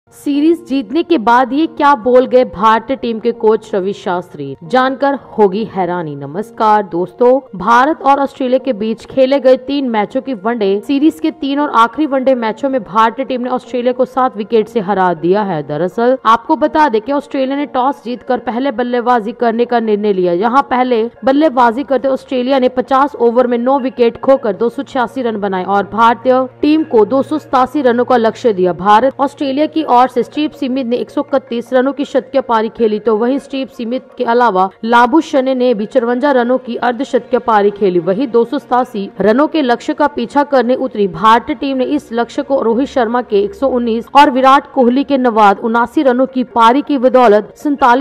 Series जीतने के बाद ये क्या बोल गए भारतीय टीम के कोच रवि शास्त्री, जानकर होगी हैरानी। नमस्कार दोस्तों, भारत और ऑस्ट्रेलिया के बीच खेले गए 3 मैचों की वनडे सीरीज के 3 और आखिरी वनडे मैचों में भारतीय टीम ने ऑस्ट्रेलिया को 7 विकेट से हरा दिया है। दरअसल आपको बता दें कि ऑस्ट्रेलिया ने टॉस जीतकर पहले बल्लेबाजी करने का निर्णय लिया। यहाँ पहले बल्लेबाजी करते ऑस्ट्रेलिया ने 50 ओवर में 9 विकेट खोकर 286 रन बनाए और भारतीय टीम को 287 रनों का लक्ष्य दिया। भारत ऑस्ट्रेलिया की ओर से स्टीव स्मिथ ने 131 रनों की शतकीय पारी खेली, तो वहीं स्टीव स्मिथ के अलावा लाबुशेन ने भी 54 रनों की अर्धशतकीय पारी खेली। वहीं 287 रनों के लक्ष्य का पीछा करने उतरी भारतीय टीम ने इस लक्ष्य को रोहित शर्मा के 119 और विराट कोहली के नवाद 79 रनों की पारी की बदौलत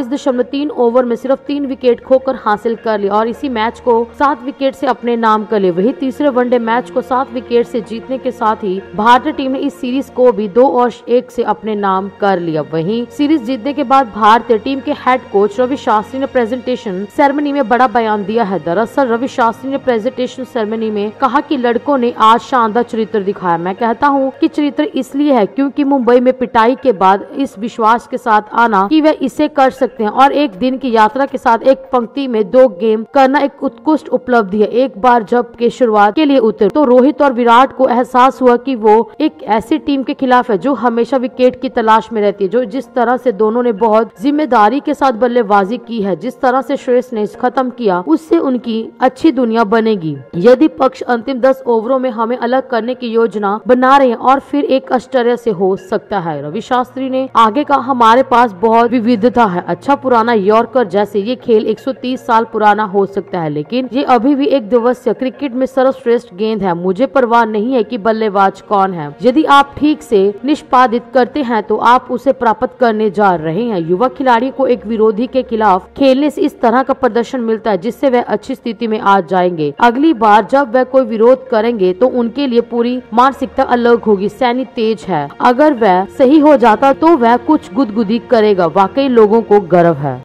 47.3 ओवर में सिर्फ 3 विकेट खोकर हासिल कर लिया और इसी मैच को 7 विकेट से अपने नाम कर लिया। वहीं तीसरे वनडे मैच को 7 विकेट से जीतने के साथ ही भारतीय टीम ने इस सीरीज को भी 2-1 से अपने नाम कर लिया। वहीं सीरीज जीतने के बाद भारतीय टीम के हेड कोच रवि शास्त्री ने प्रेजेंटेशन सेरेमनी में बड़ा बयान दिया है। दरअसल रवि शास्त्री ने प्रेजेंटेशन सेरेमनी में कहा कि लड़कों ने आज शानदार चरित्र दिखाया। मैं कहता हूं कि चरित्र इसलिए है क्योंकि मुंबई में पिटाई के बाद इस विश्वास के साथ आना कि वे इसे कर सकते हैं और एक दिन की यात्रा के साथ एक पंक्ति में 2 गेम करना एक उत्कृष्ट उपलब्धि है। एक बार जब के शुरुआत के लिए उतरे तो रोहित और विराट को एहसास हुआ कि वो एक ऐसी टीम के खिलाफ है जो हमेशा विकेट की तलाश में रहती है। जो जिस तरह से दोनों ने बहुत जिम्मेदारी के साथ बल्लेबाजी की है, जिस तरह से श्रेयस ने खत्म किया, उससे उनकी अच्छी दुनिया बनेगी। यदि पक्ष अंतिम 10 ओवरों में हमें अलग करने की योजना बना रहे हैं और फिर एक आश्चर्य से हो सकता है। रवि शास्त्री ने आगे कहा, हमारे पास बहुत विविधता है। अच्छा पुराना यॉर्कर जैसे ये खेल 130 साल पुराना हो सकता है, लेकिन ये अभी भी एक दिवसीय क्रिकेट में सर्वश्रेष्ठ गेंद है। मुझे परवाह नहीं है कि बल्लेबाज कौन है, यदि आप ठीक से निष्पादित करते हैं तो आप उसे प्राप्त करने जा रहे हैं। युवा खिलाड़ी को एक विरोधी के खिलाफ खेलने से इस तरह का प्रदर्शन मिलता है जिससे वह अच्छी स्थिति में आ जाएंगे। अगली बार जब वह कोई विरोध करेंगे तो उनके लिए पूरी मानसिकता अलग होगी। सैनी तेज है, अगर वह सही हो जाता तो वह कुछ गुदगुदी करेगा। वाकई लोगों को गर्व है।